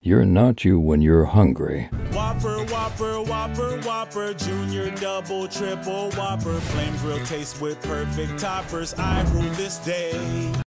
You're not you when you're hungry. Whopper, Whopper, Whopper, Whopper, Junior, Double, Triple, Whopper, Flame Grill taste with perfect toppers. I rule this day.